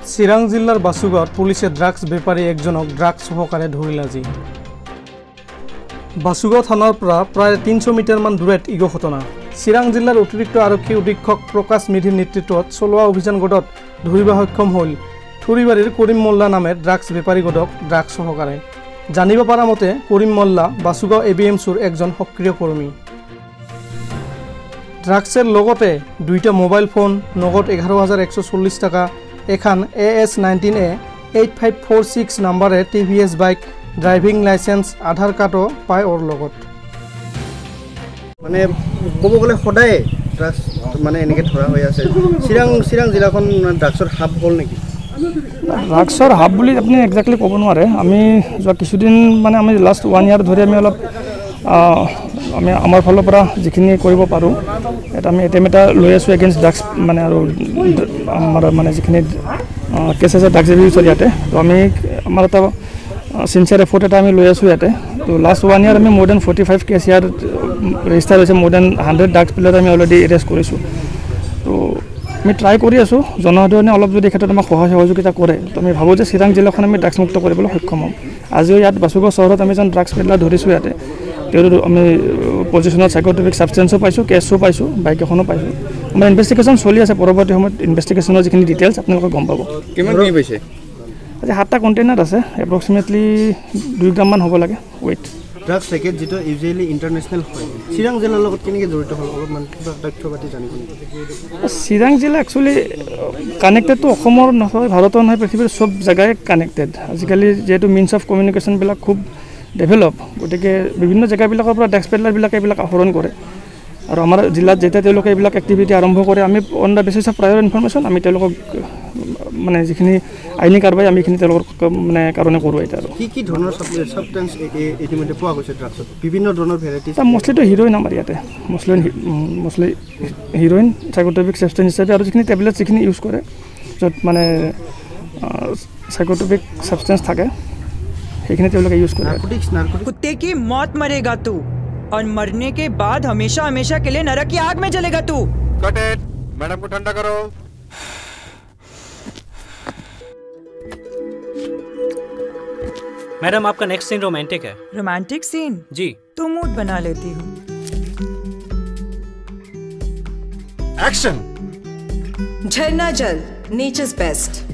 চিৰাং জিলাৰ বাসুগাঁৱত পুলিচে ড্ৰাগছ বেপাৰী একজনক ড্ৰাগছ সহকাৰে ধৰিলে আজি। বাসুগাঁও থানাৰ পৰা প্ৰায় 300 মিটাৰমান দূৰত এই ঘটনা। চিৰাং জিলাৰ অতিৰিক্ত আৰক্ষী অধীক্ষক প্ৰকাশ মেধিৰ নেতৃত্বত চলোৱা অভিযান গোটত ধৰিব সক্ষম হ'ল থুৰিবাৰীৰ কৰিম মোল্লা নামে ড্ৰাগছ বেপাৰী গোটক ড্ৰাগছ সহকাৰে। জানিব পৰা মতে কৰিম মোল্লা বাসুগাঁও ABMCৰ একজন সক্ৰিয় কৰ্মী। ড্ৰাগছৰ লগতে দুইটা মোবাইল ফোন, নগদ 11,140 টকা, এখন AS19A 8546 নম্বৰে TVS bike, driving licence, Aadhaar কাৰ্ডও পায় ওর লগত। মানে ক'ব গ'লে সদায় ড্ৰাগছ মানে এনেকৈ ধৰা হৈ আছে। চিৰাং জিলাখন ড্ৰাগছৰ হাব হ'ল নেকি? ড্ৰাগছৰ হাব বুলি আপুনি একজাক্টলি ক'ব নোৱাৰে। আমি যোৱা কিছুদিন মানে আমি লাষ্ট 1 ইয়াৰ ধৰি আমি অলপ আমি আমাৰ ফালৰ পৰা যিখিনি কৰিব পাৰোঁ আমি এটেম এটা লৈ আছোঁ এগেইনষ্ট ড্ৰাগছ মানে আৰু আমাৰ মানে যিখিনি কেছ আছে ড্ৰাগছ এবিউজৰ ইয়াতে। তো আমি আমাৰ এটা চিনচিয়াৰ এফৰ্ট এটা আমি লৈ আছোঁ ইয়াতে। তো লাষ্ট 1 ইয়াৰ আমি মোৰ দেন 45 কেছ ইয়াৰ ৰেজিষ্টাৰ হৈছে, মোৰ দেন 100 ড্ৰাগছ প্লেয়াৰ আমি অলৰেডি এৰেষ্ট কৰিছোঁ। তো আমি ট্ৰাই কৰি আছোঁ, জনসাধাৰণে অলপ যদি এই ক্ষেত্ৰত আমাক সহায় সহযোগিতা কৰে তো আমি ভাবোঁ যে চিৰাং জিলাখন আমি ড্ৰাগছ মুক্ত কৰিবলৈ সক্ষম হ'ম। আজিও ইয়াত বাসুগাঁও চহৰত আমি এজন ড্ৰাগছ পেডলাৰ ধৰিছোঁ ইয়াতে। তেওঁ আমি পজিশ্যনত সাইক'ট্ৰপিক ছাবষ্টেঞ্চো পাইছোঁ, কেছো পাইছোঁ, বাইক এখনো পাইছোঁ। আমাৰ ইনভেষ্টিগেশ্যন চলি আছে, পৰৱৰ্তী সময়ত ইনভেষ্টিগেশ্যনৰ যিখিনি ডিটেইলছ আপোনালোকে গম পাব। কিমান কি পাইছে? আজি 7টা কণ্টেইনাৰ আছে, এপ্ৰক্সিমেটলি 2 গ্ৰামমান হ'ব লাগে ৱেইট। ড্ৰাগছ পেকেট যিটো ইউজুৱেলি ইণ্টাৰনেশ্যনেল হয়, চিৰাং জিলাৰ লগত কেনেকৈ জড়িত হ'ল অলপমান কিবা তথ্য পাতি জানিব নেকি? চিৰাং জিলা একচুৱেলি কানেক্টেডটো অসমৰ নহয়, ভাৰতৰ নহয়, পৃথিৱীৰ চব জেগাই কানেক্টেড। আজিকালি যিহেতু মিনছ অফ কমিউনিকেশ্যনবিলাক খুব ডেভেলপ, গতিকে বিভিন্ন জেগাবিলাকৰ পৰা ড্ৰাগছ পেডলাৰবিলাকে এইবিলাক আহৰণ কৰে। আৰু আমাৰ জিলাত যেতিয়া তেওঁলোকে এইবিলাক এক্টিভিটি আৰম্ভ কৰে আমি on the basis of prior information আমি তেওঁলোকক মানে যিখিনি আইনী কাৰ্বাই আমি এইখিনি তেওঁলোকৰ মানে কাৰণে কৰোঁ। এতিয়া আৰু কি ধৰণৰ ছাবষ্টেঞ্চ ইতিমধ্যে পোৱা গৈছে ড্ৰাগছত? বিভিন্ন ধৰণৰ ভেৰাইটিজ। মষ্টলিটো হিৰ'ইন আমাৰ ইয়াতে, মষ্টলি হিৰ'ইন সাইক'ট্ৰপিক ছাবষ্টেঞ্চ হিচাপে আৰু যিখিনি টেবলেট যিখিনি ইউজ কৰে য'ত মানে সাইক'ট্ৰপিক ছাবষ্টেঞ্চ থাকে সেইখিনি তেওঁলোকে ইউজ কৰে। कुत्ते की मौत मरेगा तू और मरने के बाद हमेशा हमेशा के लिए नरक की आग में जलेगा तू। कट इट, मैडम को ठंडा करो। मैडम आपका नेक्स्ट सीन रोमांटिक है। Romantic scene? जी। तो मूड बना लेती हूँ। एक्शन। झरना जल, नेचर्स बेस्ट।